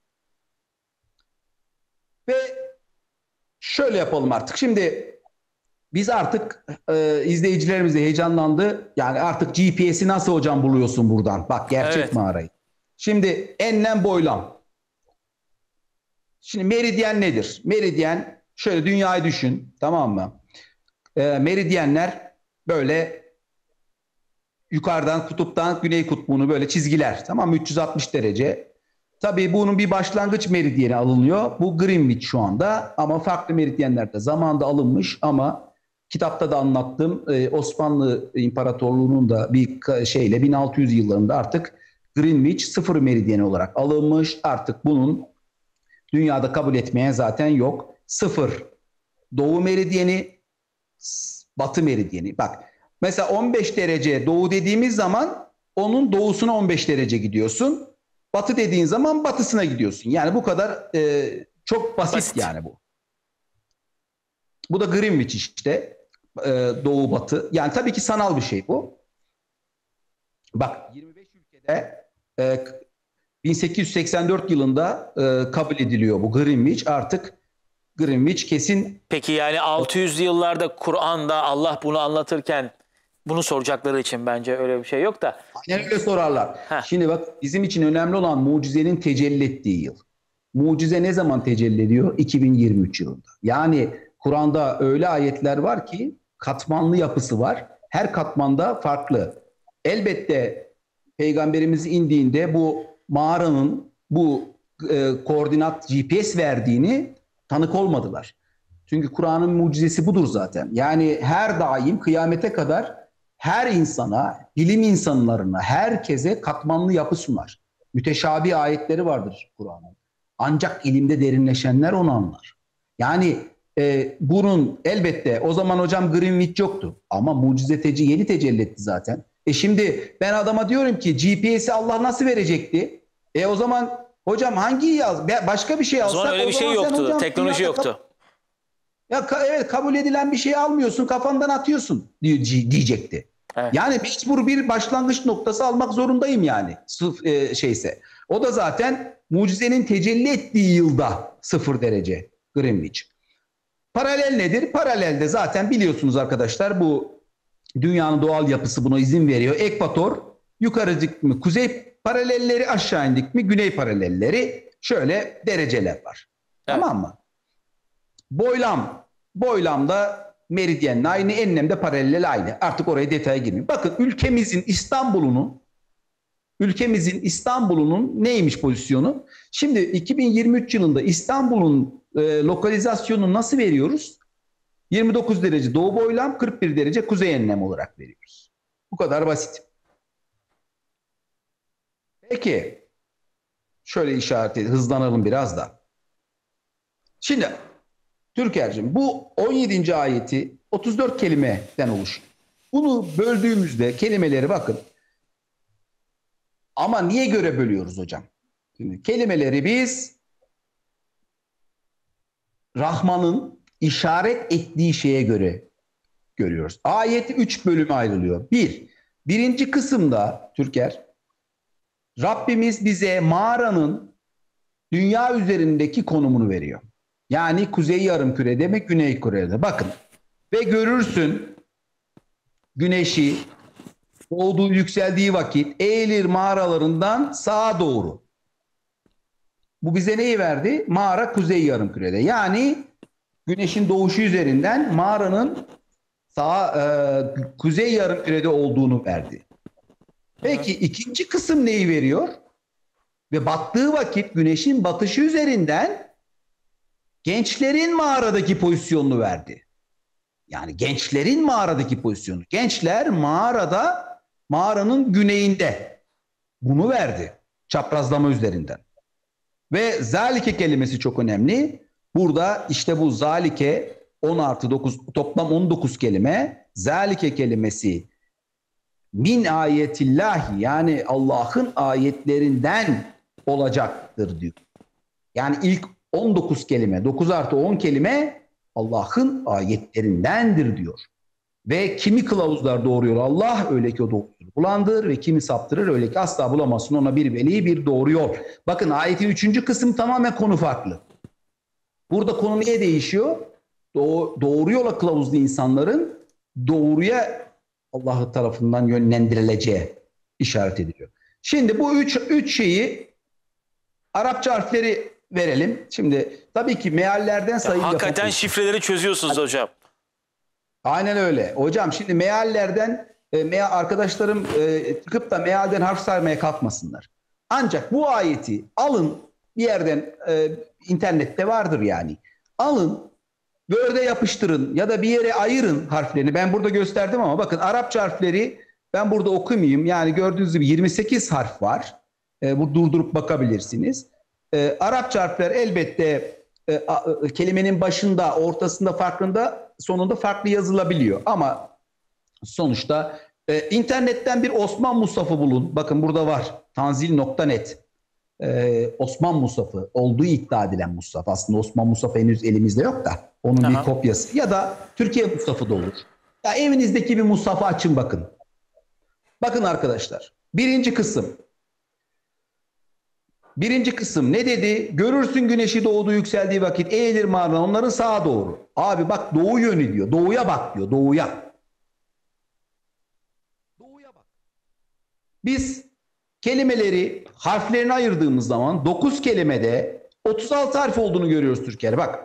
Ve şöyle yapalım artık. Şimdi biz artık e, izleyicilerimiz de heyecanlandı. Yani artık G P S'i nasıl hocam buluyorsun buradan? Bak gerçek Evet. mağarayı. Şimdi enlem boylam. Şimdi meridyen nedir? Meridyen şöyle dünyayı düşün, tamam mı? E, meridyenler böyle yukarıdan kutuptan güney kutbunu böyle çizgiler. Tamam mı? üç yüz altmış derece. Tabii bunun bir başlangıç meridyeni alınıyor. Bu Greenwich şu anda ama farklı meridyenler de zamanında alınmış ama kitapta da anlattım. Ee, Osmanlı İmparatorluğu'nun da bir şeyle bin altı yüz yıllarında artık Greenwich sıfır meridyeni olarak alınmış. Artık bunun dünyada kabul etmeye zaten yok. Sıfır doğu meridyeni, batı meridyeni. Bak mesela on beş derece doğu dediğimiz zaman onun doğusuna on beş derece gidiyorsun. Batı dediğin zaman batısına gidiyorsun. Yani bu kadar e, çok basit, basit yani bu. Bu da Greenwich işte. E, doğu batı. Yani tabii ki sanal bir şey bu. Bak yirmi beş ülkede e, bin sekiz yüz seksen dört yılında e, kabul ediliyor bu Greenwich. Artık Greenwich kesin. Peki yani altı yüzlü yıllarda Kur'an'da Allah bunu anlatırken bunu soracakları için bence öyle bir şey yok da. Aynen öyle sorarlar. Heh. Şimdi bak bizim için önemli olan mucizenin tecelli ettiği yıl. Mucize ne zaman tecelli ediyor? iki bin yirmi üç yılında. Yani Kur'an'da öyle ayetler var ki katmanlı yapısı var. Her katmanda farklı. Elbette Peygamberimiz indiğinde bu mağaranın bu e, koordinat G P S verdiğini tanık olmadılar. Çünkü Kur'an'ın mucizesi budur zaten. Yani her daim kıyamete kadar her insana, bilim insanlarına, herkese katmanlı yapı sunar. Müteşabih ayetleri vardır Kur'an'ın. Ancak ilimde derinleşenler onu anlar. Yani e, bunun elbette o zaman hocam Greenwich yoktu. Ama mucize teci yeni tecelli etti zaten. E şimdi ben adama diyorum ki G P S'i Allah nasıl verecekti? E o zaman hocam hangi yaz? Başka bir şey alsak. O zaman öyle bir şey yoktu. Hocam, teknoloji yoktu. Ya evet kabul edilen bir şey almıyorsun, kafandan atıyorsun diyecekti. Evet. Yani mecbur bir başlangıç noktası almak zorundayım yani. Sıf, e, şeyse. O da zaten mucizenin tecelli ettiği yılda sıfır derece Greenwich. Paralel nedir? Paralelde zaten biliyorsunuz arkadaşlar bu dünyanın doğal yapısı buna izin veriyor. Ekvator yukarıcık mı kuzey paralelleri, aşağı indik mi güney paralelleri, şöyle dereceler var. Evet. Tamam mı? Boylam. Boylamda meridyenin aynı, enlemde paralel aynı. Artık oraya detaya girmeyeyim. Bakın ülkemizin İstanbul'unun ülkemizin İstanbul'unun neymiş pozisyonu? Şimdi iki bin yirmi üç yılında İstanbul'un e, lokalizasyonunu nasıl veriyoruz? yirmi dokuz derece doğu boylam, kırk bir derece kuzey enlem olarak veriyoruz. Bu kadar basit. Peki. Şöyle işaret edin. Hızlanalım biraz da. Şimdi Türker'cim bu on yedinci ayeti otuz dört kelimeden oluşuyor. Bunu böldüğümüzde kelimeleri bakın. Ama niye göre bölüyoruz hocam? Şimdi kelimeleri biz Rahman'ın işaret ettiği şeye göre görüyoruz. Ayet üç bölüme ayrılıyor. Bir, birinci kısımda Türker, Rabbimiz bize mağaranın dünya üzerindeki konumunu veriyor. Yani kuzey yarımkürede mi güney kürede. Bakın ve görürsün güneşi doğduğu yükseldiği vakit eğilir mağaralarından sağa doğru. Bu bize neyi verdi? Mağara kuzey yarımkürede. Yani güneşin doğuşu üzerinden mağaranın sağ e, kuzey yarımkürede olduğunu verdi. Peki ikinci kısım neyi veriyor? Ve battığı vakit güneşin batışı üzerinden gençlerin mağaradaki pozisyonunu verdi. Yani gençlerin mağaradaki pozisyonu. Gençler mağarada, mağaranın güneyinde. Bunu verdi. Çaprazlama üzerinden. Ve zalike kelimesi çok önemli. Burada işte bu zalike on artı dokuz toplam on dokuz kelime. Zalike kelimesi min ayetillahi yani Allah'ın ayetlerinden olacaktır diyor. Yani ilk on dokuz kelime, dokuz artı on kelime Allah'ın ayetlerindendir diyor. Ve kimi kılavuzlar doğuruyor Allah, öyle ki o doğruyu bulandır ve kimi saptırır, öyle ki asla bulamazsın ona bir veli, bir doğru yol. Bakın ayetin üçüncü kısım tamamen konu farklı. Burada konu niye değişiyor? Doğ doğru yola kılavuzlu insanların doğruya Allah tarafından yönlendirileceği işaret ediliyor. Şimdi bu üç, üç şeyi Arapça harfleri verelim. Şimdi tabii ki meallerden sayı yapıyoruz. Hakikaten şifreleri çözüyorsunuz hocam. Aynen öyle. Hocam şimdi meallerden e, mea, arkadaşlarım e, çıkıp da mealden harf saymaya kalkmasınlar. Ancak bu ayeti alın bir yerden, e, internette vardır yani. Alın, Word'e yapıştırın ya da bir yere ayırın harflerini. Ben burada gösterdim ama bakın Arapça harfleri ben burada okumayayım. Yani gördüğünüz gibi yirmi sekiz harf var. E, bu durdurup bakabilirsiniz. E, Arapça harfler elbette e, a, kelimenin başında, ortasında farkında, sonunda farklı yazılabiliyor. Ama sonuçta e, internetten bir Osman Mushafı bulun. Bakın burada var. tanzil nokta net. Ee, Osman Mushafı olduğu iddia edilen Mushaf. Aslında Osman Mushafı henüz elimizde yok da onun Aha. bir kopyası ya da Türkiye Mushafı da olur. Ya evinizdeki bir Mushafı açın bakın. Bakın arkadaşlar. Birinci kısım. Birinci kısım ne dedi? Görürsün güneşi doğdu yükseldiği vakit eğilir mağaradan onların sağa doğru. Abi bak doğu yönü diyor. Doğuya bak diyor. Doğuya. Doğuya bak. Biz kelimeleri harflerini ayırdığımız zaman dokuz kelimede otuz altı harf olduğunu görüyoruz Türkiye'de. Bak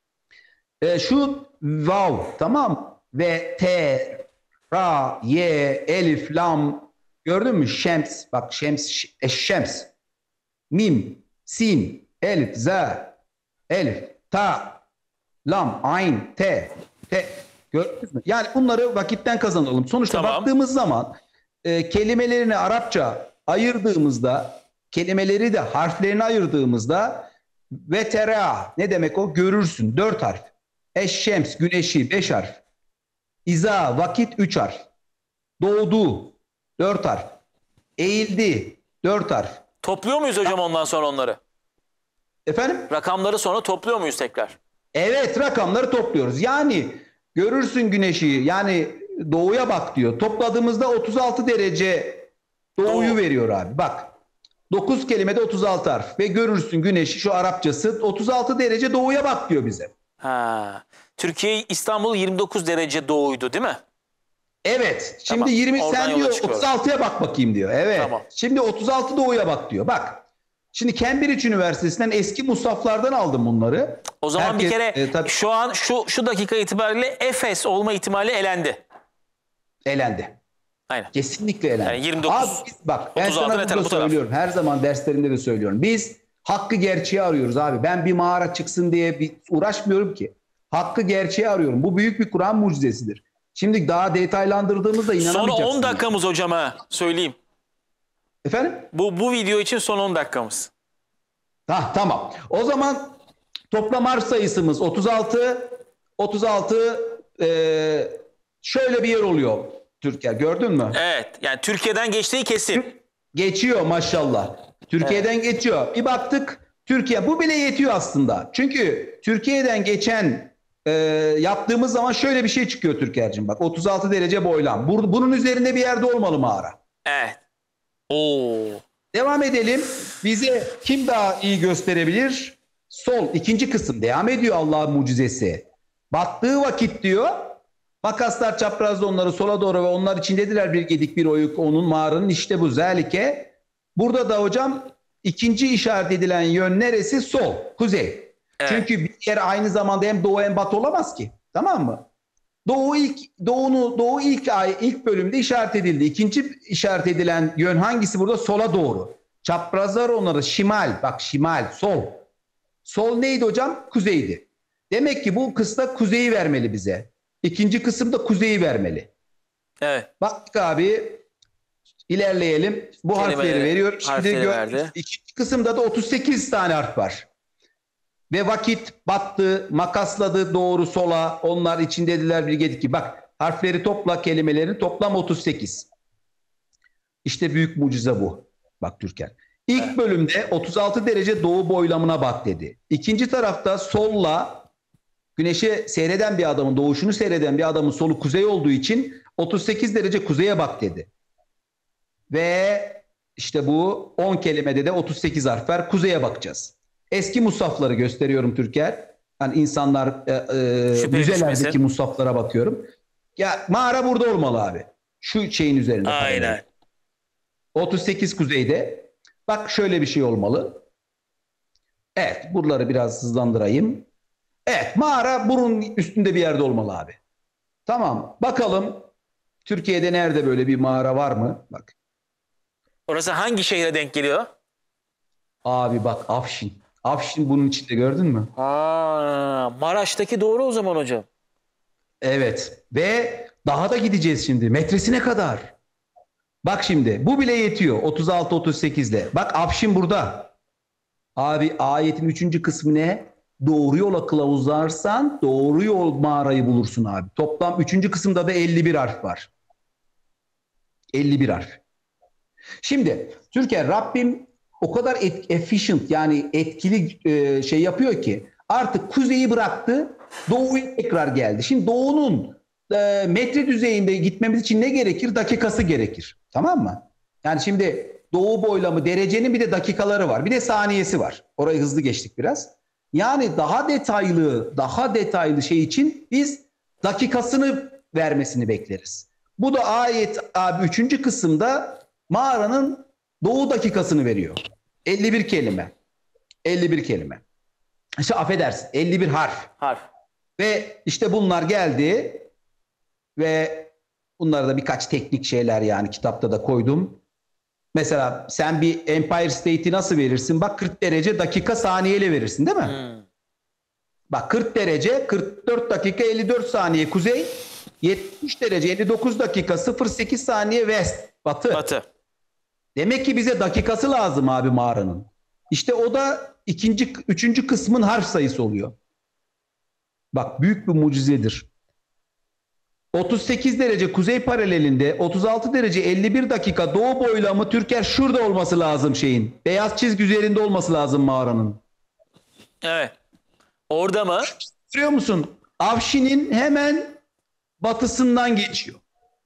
e, şu vav tamam ve te, ra, ye, elif, lam gördün mü? Şems bak şems, eşşems mim, sin, elif, za, elif, ta, lam, ayn, te, te gördünüz mü? Yani bunları vakitten kazanalım. Sonuçta tamam. Baktığımız zaman e, kelimelerini Arapça ayırdığımızda, kelimeleri de harflerini ayırdığımızda vetera ne demek o? Görürsün. Dört harf. Eşşems, güneşi. Beş harf. İza, vakit. Üç harf. Doğdu. Dört harf. Eğildi. Dört harf. Topluyor muyuz hocam ondan sonra onları? Efendim? Rakamları sonra topluyor muyuz tekrar? Evet, rakamları topluyoruz. Yani görürsün güneşi. Yani doğuya bak diyor. Topladığımızda otuz altı derece doğuyu Doğu. veriyor abi. Bak. dokuz kelimede otuz altı harf. Ve görürsün güneşi şu Arapçası otuz altı derece doğuya bak diyor bize. Ha. Türkiye İstanbul yirmi dokuz derece doğuydu değil mi? Evet. Şimdi tamam. yirmi Oradan sen diyor otuz altıya bak bakayım diyor. Evet. Tamam. Şimdi otuz altı doğuya bak diyor. Bak. Şimdi Cambridge Üniversitesi'nden eski mushaflardan aldım bunları. O zaman Herkes, bir kere e, tabii, şu an şu şu dakika itibariyle Efes olma ihtimali elendi. Elendi. Aynen. Kesinlikle elendi. Yani yirmi dokuz. Abi biz bak ben sana burada söylüyorum. Her zaman derslerimde de söylüyorum. Biz hakkı gerçeği arıyoruz abi. Ben bir mağara çıksın diye bir uğraşmıyorum ki. Hakkı gerçeği arıyorum. Bu büyük bir Kur'an mucizesidir. Şimdi daha detaylandırdığımızda inanamayacaksınız. Son on dakikamız hocam ha söyleyeyim. Efendim? Bu, bu video için son on dakikamız. Ha, tamam. O zaman toplam harf sayısımız otuz altı. otuz altı e, şöyle bir yer oluyor Türkiye. Gördün mü? Evet. Yani Türkiye'den geçtiği kesin. Geçiyor maşallah. Türkiye'den evet. geçiyor. Bir baktık Türkiye. Bu bile yetiyor aslında. Çünkü Türkiye'den geçen e, yaptığımız zaman şöyle bir şey çıkıyor Türker'cim. Bak otuz altı derece boylam. Bunun üzerinde bir yerde olmalı mağara. Evet. Oo. Devam edelim. Bize kim daha iyi gösterebilir? Sol. ikinci kısım. Devam ediyor Allah'ın mucizesi. Battığı vakit diyor. Makaslar çaprazda onları sola doğru ve onlar içindediler bir gedik bir oyuk onun mağaranın işte bu zelike. Burada da hocam ikinci işaret edilen yön neresi? Sol. Kuzey. Evet. Çünkü bir yer aynı zamanda hem doğu hem batı olamaz ki. Tamam mı? Doğu ilk doğunu doğu ilk ay ilk bölümde işaret edildi. İkinci işaret edilen yön hangisi burada? Sola doğru. Çaprazlar onları şimal. Bak şimal, sol. Sol neydi hocam? Kuzeydi. Demek ki bu kısımda kuzeyi vermeli bize. İkinci kısımda kuzeyi vermeli. Evet. Baktık abi. İlerleyelim. Bu Kelimeleri, harfleri veriyorum. Şimdi gör, ikinci kısımda da otuz sekiz tane harf var. Ve vakit battı, makasladı doğru sola. Onlar içindediler bir gedik ki. Bak harfleri topla kelimelerini toplam otuz sekiz. İşte büyük mucize bu. Bak Türker. İlk evet. bölümde otuz altı derece doğu boylamına bak dedi. İkinci tarafta solla güneşi seyreden bir adamın, doğuşunu seyreden bir adamın solu kuzey olduğu için otuz sekiz derece kuzeye bak dedi. Ve işte bu on kelimede de otuz sekiz harf var. Kuzeye bakacağız. Eski mushafları gösteriyorum Türker. Yani insanlar e, e, müzelerdeki mushaflara bakıyorum. Ya mağara burada olmalı abi. Şu şeyin üzerinde. Aynen. otuz sekiz kuzeyde. Bak şöyle bir şey olmalı. Evet, buraları biraz hızlandırayım. Evet, mağara burun üstünde bir yerde olmalı abi. Tamam, bakalım. Türkiye'de nerede böyle bir mağara var mı? Bak. Orası hangi şehre denk geliyor? Abi bak Afşin. Afşin bunun içinde, gördün mü? Aa, Maraş'taki doğru o zaman hocam. Evet. Ve daha da gideceğiz şimdi. Metresine kadar. Bak şimdi bu bile yetiyor otuz altı otuz sekiz ile. Bak Afşin burada. Abi ayetin üçüncü kısmı ne? Doğru yola kılavuzlarsan doğru yol mağarayı bulursun abi. Toplam üçüncü kısımda da elli bir harf var. elli bir harf. Şimdi Türkiye, Rabbim o kadar et, efficient, yani etkili e, şey yapıyor ki artık kuzeyi bıraktı, doğuya tekrar geldi. Şimdi doğunun e, metre düzeyinde gitmemiz için ne gerekir? Dakikası gerekir. Tamam mı? Yani şimdi doğu boylamı derecenin bir de dakikaları var. Bir de saniyesi var. Orayı hızlı geçtik biraz. Yani daha detaylı, daha detaylı şey için biz dakikasını vermesini bekleriz. Bu da ayet abi üçüncü kısımda mağaranın doğu dakikasını veriyor. elli bir kelime. elli bir kelime. İşte affedersin, elli bir harf. Harf. Ve işte bunlar geldi ve bunlara da birkaç teknik şeyler, yani kitapta da koydum. Mesela sen bir Empire State'i nasıl verirsin? Bak kırk derece dakika saniyeyle verirsin değil mi? Hmm. Bak kırk derece kırk dört dakika elli dört saniye kuzey, yetmiş derece elli dokuz dakika sıfır sekiz saniye west, batı. Batı. Demek ki bize dakikası lazım abi mağaranın. İşte o da ikinci, üçüncü kısmın harf sayısı oluyor. Bak büyük bir mucizedir. otuz sekiz derece kuzey paralelinde, otuz altı derece elli bir dakika doğu boylamı Türker şurada olması lazım şeyin. Beyaz çizgi üzerinde olması lazım mağaranın. Evet. Orada mı? Görüyor musun? Afşin'in hemen batısından geçiyor.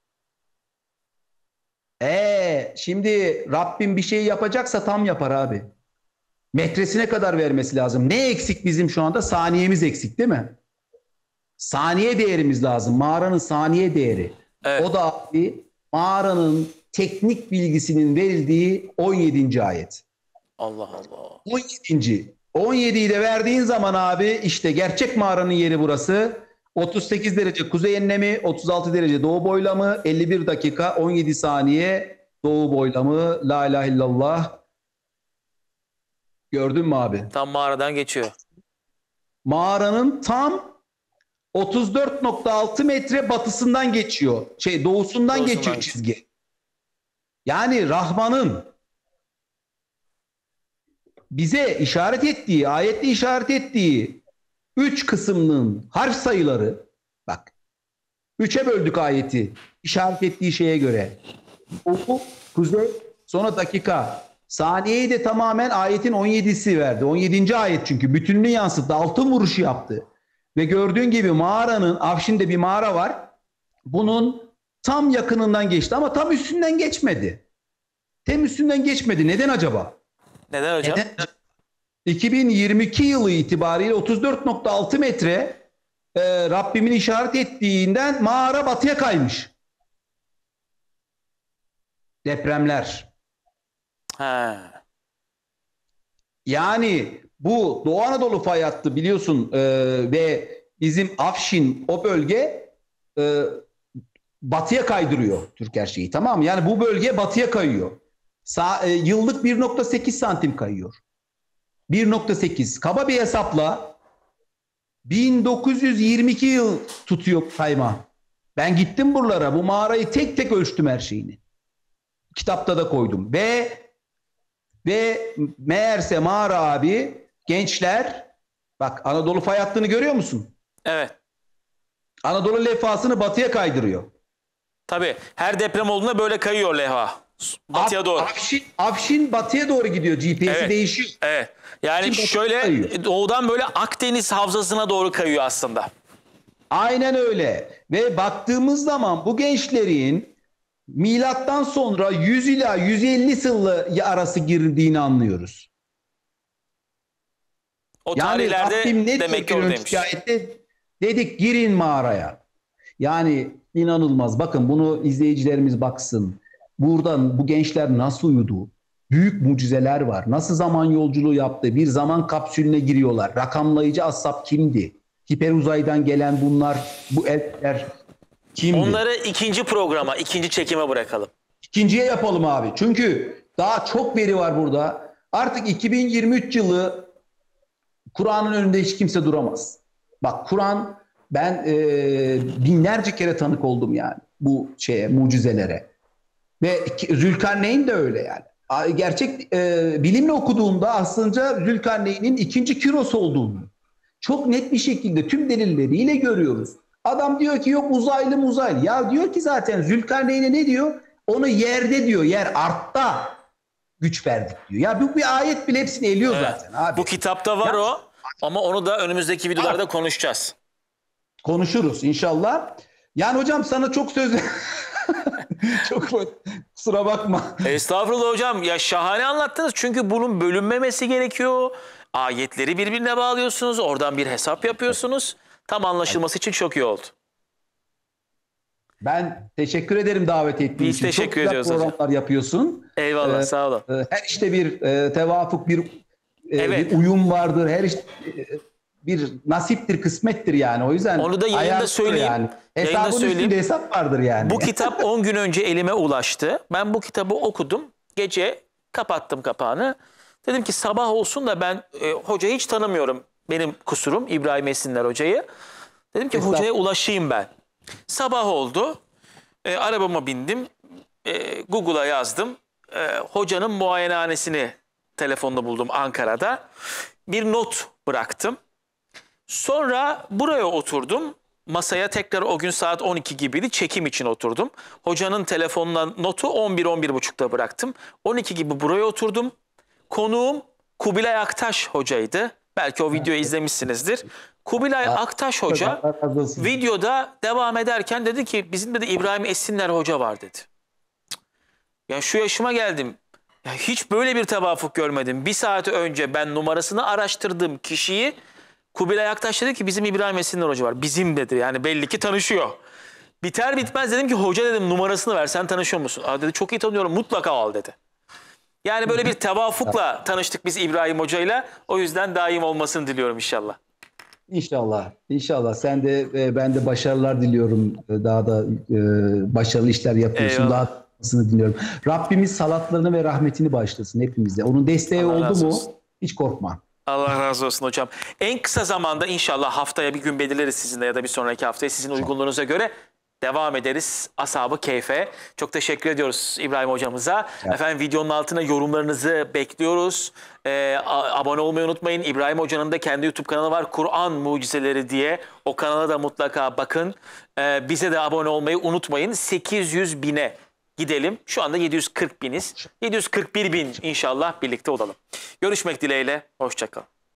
Ee, şimdi Rabbim bir şey yapacaksa tam yapar abi. Metresine kadar vermesi lazım. Ne eksik bizim şu anda? Saniyemiz eksik değil mi? Saniye değerimiz lazım. Mağaranın saniye değeri. Evet. O da abi mağaranın teknik bilgisinin verildiği on yedinci ayet. Allah Allah. on yedinci on yediyi de verdiğin zaman abi işte gerçek mağaranın yeri burası. otuz sekiz derece kuzey enlemi, otuz altı derece doğu boylamı, elli bir dakika on yedi saniye doğu boylamı. La ilahe illallah. Gördün mü abi? Tam mağaradan geçiyor. Mağaranın tam otuz dört nokta altı metre batısından geçiyor. Şey doğusundan, doğusundan geçiyor çizgi. Yani Rahman'ın bize işaret ettiği, ayette işaret ettiği üç kısmının harf sayıları, bak üçe böldük ayeti işaret ettiği şeye göre. Ufuk, kuzey, sonra dakika. Saniyeyi de tamamen ayetin on yedisi verdi. on yedinci ayet çünkü bütününü yansıttı. Altın vuruşu yaptı. Ve gördüğün gibi mağaranın, Afşin'de bir mağara var. Bunun tam yakınından geçti ama tam üstünden geçmedi. Tam üstünden geçmedi. Neden acaba? Neden hocam? Neden? iki bin yirmi iki yılı itibariyle otuz dört nokta altı metre e, Rabbimin işaret ettiğinden mağara batıya kaymış. Depremler. He. Yani bu Doğu Anadolu fay hattı biliyorsun e, ve bizim Afşin o bölge e, batıya kaydırıyor Türk her şeyi, tamam mı? Yani bu bölge batıya kayıyor. Sa e, yıllık bir nokta sekiz santim kayıyor. bir nokta sekiz. Kaba bir hesapla bin dokuz yüz yirmi iki yıl tutuyor kayma. Ben gittim buralara, bu mağarayı tek tek ölçtüm her şeyini. Kitapta da koydum. Ve ve meğerse mağara abi, gençler, bak Anadolu fay hattını görüyor musun? Evet. Anadolu levhasını batıya kaydırıyor. Tabii. Her deprem olduğunda böyle kayıyor levha. Batıya Af, doğru. Afşin, Afşin batıya doğru gidiyor. G P S'i evet, değişiyor. Evet. Yani Afşin şöyle kayıyor. Doğudan böyle Akdeniz havzasına doğru kayıyor aslında. Aynen öyle. Ve baktığımız zaman bu gençlerin milattan sonra yüz ila yüz elli yılı arası girdiğini anlıyoruz. O yani tarihlerde Rabbim ne demek ki oradaymış. Dedik girin mağaraya. Yani inanılmaz. Bakın bunu izleyicilerimiz baksın. Buradan bu gençler nasıl uyudu? Büyük mucizeler var. Nasıl zaman yolculuğu yaptı? Bir zaman kapsülüne giriyorlar. Rakamlayıcı ashab kimdi? Hiperuzaydan gelen bunlar, bu elfler Kimdi? Onları ikinci programa, ikinci çekime bırakalım. İkinciye yapalım abi. Çünkü daha çok veri var burada. Artık iki bin yirmi üç yılı Kur'an'ın önünde hiç kimse duramaz. Bak Kur'an, ben e, binlerce kere tanık oldum yani bu şeye, mucizelere. Ve Zülkarneyn de öyle yani. Gerçek e, bilimle okuduğunda aslında Zülkarneyn'in ikinci Kiros olduğunu çok net bir şekilde tüm delilleriyle görüyoruz. Adam diyor ki yok uzaylı uzaylı. Ya diyor ki zaten Zülkarneyn'e ne diyor? Onu yerde diyor, yer artta güç verdik diyor. Ya bu bir ayet bile hepsini eliyor Evet. zaten abi. Bu kitapta var Ya, o ama onu da önümüzdeki videolarda konuşacağız. Konuşuruz inşallah. Yani hocam sana çok söz çok kusura bakma. Estağfurullah hocam. Ya şahane anlattınız. Çünkü bunun bölünmemesi gerekiyor. Ayetleri birbirine bağlıyorsunuz. Oradan bir hesap yapıyorsunuz. Tam anlaşılması için çok iyi oldu. Ben teşekkür ederim davet ettiğin Biz için. teşekkür çok güzel ediyoruz programlar hocam. yapıyorsun. Eyvallah Ee, sağ olun. Her işte bir e, tevafuk, bir, e, Evet. bir uyum vardır. Her işte e, bir nasiptir, kısmettir yani. O yüzden Onu da yayında ayardır söyleyeyim. Yani. Yayında Hesabın söyleyeyim. üstünde hesap vardır yani. Bu kitap on gün önce elime ulaştı. Ben bu kitabı okudum. Gece kapattım kapağını. Dedim ki sabah olsun da ben e, hocayı hiç tanımıyorum. Benim kusurum İbrahim Esinler hocayı. Dedim ki hocaya ulaşayım ben. Sabah oldu. E, arabama bindim. E, Google'a yazdım. E, hocanın muayenehanesini telefonda buldum Ankara'da. Bir not bıraktım. Sonra buraya oturdum. Masaya tekrar o gün saat on iki gibiydi. Çekim için oturdum. Hocanın telefonundan notu on bir on bir buçukta bıraktım. on iki gibi buraya oturdum. Konuğum Kubilay Aktaş hocaydı. Belki o videoyu izlemişsinizdir. Kubilay Aktaş hoca videoda devam ederken dedi ki bizim de İbrahim Esinler hoca var dedi. Ya şu yaşıma geldim. Ya hiç böyle bir tevafuk görmedim. Bir saat önce ben numarasını araştırdığım kişiyi Kubilay Aktaş dedi ki bizim İbrahim Esinler hoca var. Bizim dedi yani belli ki tanışıyor. Biter bitmez dedim ki hoca dedim numarasını ver sen tanışıyor musun? Aa dedi çok iyi tanıyorum mutlaka al dedi. Yani böyle bir tevafukla tanıştık biz İbrahim hocayla. O yüzden daim olmasını diliyorum inşallah. İnşallah. İnşallah. Sen de e, ben de başarılar diliyorum. E, Daha da e, başarılı işler yapıyorsun. Eyvallah. Daha da diliyorum. Rabbimiz salatlarını ve rahmetini bağışlasın hepimize. Onun desteği Allah oldu razı mu olsun. hiç korkma. Allah razı olsun hocam. En kısa zamanda inşallah haftaya bir gün belirleriz sizinle ya da bir sonraki haftaya sizin uygunluğunuza göre devam ederiz Ashab-ı Keyf'e. Çok teşekkür ediyoruz İbrahim hocamıza. Evet. Efendim videonun altına yorumlarınızı bekliyoruz. Ee, abone olmayı unutmayın. İbrahim hocanın da kendi YouTube kanalı var. Kur'an Mucizeleri diye. O kanala da mutlaka bakın. Ee, bize de abone olmayı unutmayın. sekiz yüz bine gidelim. Şu anda yedi yüz kırk biniz. yedi yüz kırk bir bin inşallah birlikte olalım. Görüşmek dileğiyle. Hoşça kalın.